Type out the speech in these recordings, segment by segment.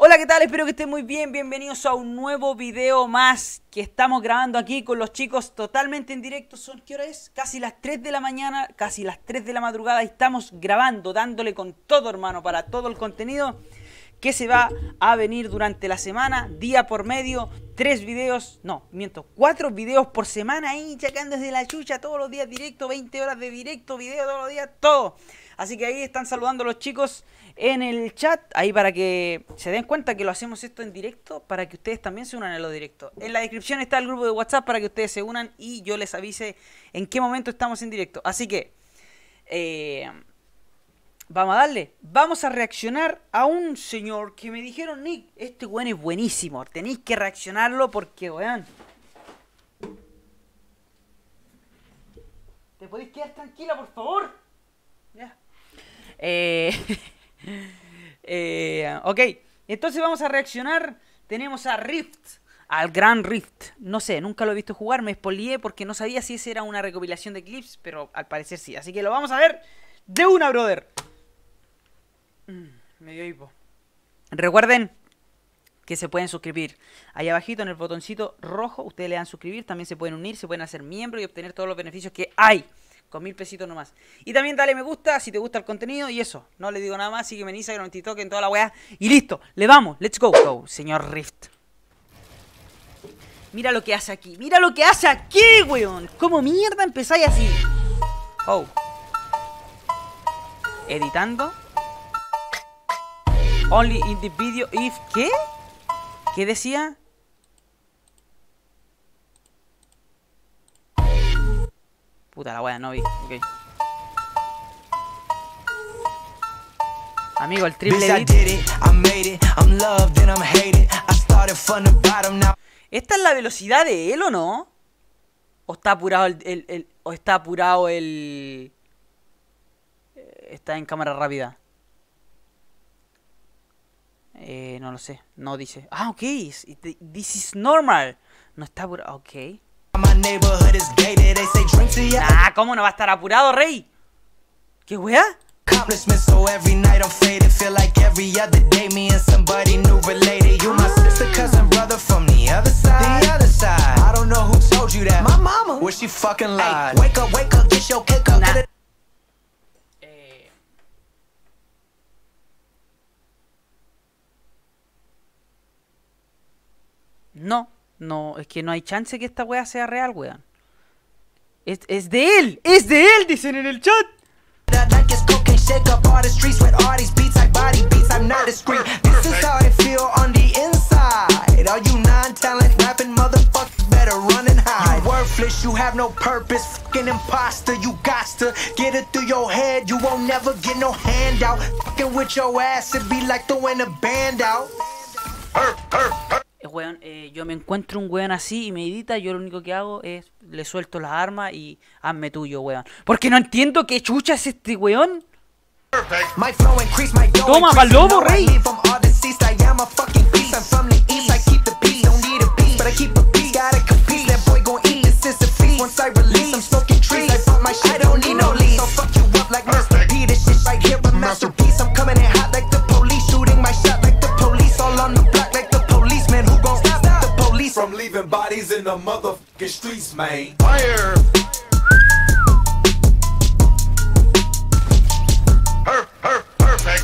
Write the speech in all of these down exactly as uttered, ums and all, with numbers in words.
Hola, ¿qué tal? Espero que estén muy bien. Bienvenidos a un nuevo video más que estamos grabando aquí con los chicos totalmente en directo. Son, ¿qué hora es? Casi las tres de la mañana, casi las tres de la madrugada. Y estamos grabando, dándole con todo, hermano, para todo el contenido que se va a venir durante la semana, día por medio. Tres videos, no, miento, cuatro videos por semana ahí, chacando desde la chucha, todos los días directo, veinte horas de directo, video todos los días, todo. Así que ahí están saludando los chicos en el chat, ahí para que se den cuenta que lo hacemos esto en directo, para que ustedes también se unan en lo directo. En la descripción está el grupo de WhatsApp para que ustedes se unan y yo les avise en qué momento estamos en directo. Así que, eh, vamos a darle, vamos a reaccionar a un señor que me dijeron, Nick, este weón es buenísimo, tenéis que reaccionarlo porque, weón, ¿te podéis quedar tranquila, por favor? Ya. Eh... eh, ok, entonces vamos a reaccionar. Tenemos a Rift, al gran Rift. No sé, nunca lo he visto jugar, me spoileé porque no sabía si esa era una recopilación de clips, pero al parecer sí. Así que lo vamos a ver de una, brother. mm, Me dio hipo. Recuerden que se pueden suscribir. Ahí abajito en el botoncito rojo ustedes le dan suscribir. También se pueden unir, se pueden hacer miembros y obtener todos los beneficios que hay con mil pesitos nomás. Y también dale me gusta si te gusta el contenido. Y eso, no le digo nada más. Sígueme en Instagram, en TikTok, en toda la weá. Y listo, le vamos, let's go, go, señor Rift. Mira lo que hace aquí, mira lo que hace aquí, weón. ¿Cómo mierda empezáis así? Oh. Editando. Only in the video if... ¿Qué? ¿Qué decía? Puta la wea, no vi. Ok. Amigo, el triple edit. ¿Esta es la velocidad de él o no? ¿O está apurado el... el, el o está apurado el... Está en cámara rápida? Eh, no lo sé. No dice. Ah, ok. This is normal. No está apurado. Ok. Nah, ¿cómo no va a estar apurado, rey? ¿Qué wea? Nah. Eh... No, no, es que no hay chance que esta wea sea real, weón. Es, es de él, es de él, dicen en el chat. You have no purpose, fucking imposter. You got to get it through your head. You won't never get no handout. Fucking with your ass, it be like throwing a band out. Weón, eh, yo me encuentro un weón así y me edita. Yo lo único que hago es le suelto las armas y hazme tuyo, weón. Porque no entiendo qué chucha es este weón. Toma pa'l lobo, rey. Once I release, I'm smoking trees. I bought my shit, I don't need no lease. I'll fuck you up like Mister P. This shit right here, a masterpiece. I'm coming in hot like the police, shooting my shot like the police. All on the block like the policeman. Who gon' stop the police from leaving bodies in the motherfucking streets, man? Fire! Perfect.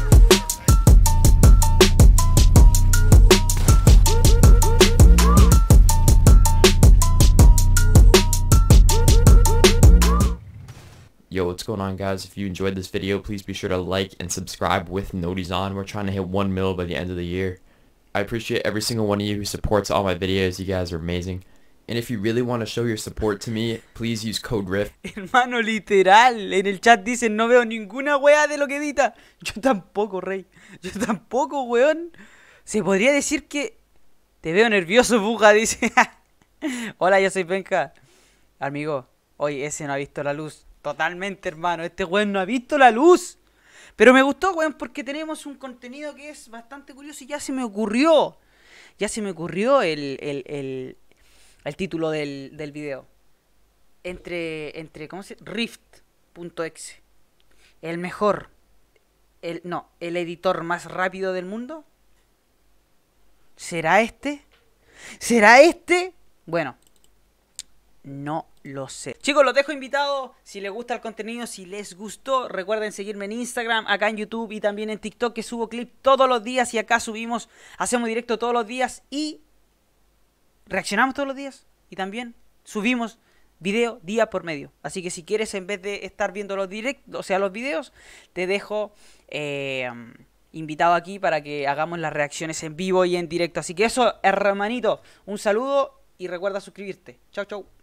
Yo, what's going on, guys? If you enjoyed this video, please be sure to like and subscribe with noties on. We're trying to hit one mil by the end of the year. I appreciate every single one of you who supports all my videos. You guys are amazing. And if you really want to show your support to me, please use code RIFT. Hermano, literal, en el chat dicen no veo ninguna wea de lo que edita. Yo tampoco, rey. Yo tampoco, weón. Se podría decir que te veo nervioso, buja, dice. Hola, yo soy Penca. Amigo, hoy ese no ha visto la luz. Totalmente, hermano. Este weón no ha visto la luz. Pero me gustó, weón, porque tenemos un contenido que es bastante curioso y ya se me ocurrió. Ya se me ocurrió el, el, el, el título del, del video. Entre, entre, ¿cómo se llama? Rift punto exe. El mejor. El, no, el editor más rápido del mundo. ¿Será este? ¿Será este? Bueno, no lo sé. Chicos, los dejo invitados. Si les gusta el contenido, si les gustó, recuerden seguirme en Instagram, acá en YouTube y también en TikTok, que subo clips todos los días. Y acá subimos, hacemos directo todos los días y reaccionamos todos los días. Y también subimos video día por medio. Así que si quieres, en vez de estar viendo los directos, o sea, los videos, te dejo eh, invitado aquí para que hagamos las reacciones en vivo y en directo. Así que eso, hermanito, un saludo y recuerda suscribirte. Chau, chau.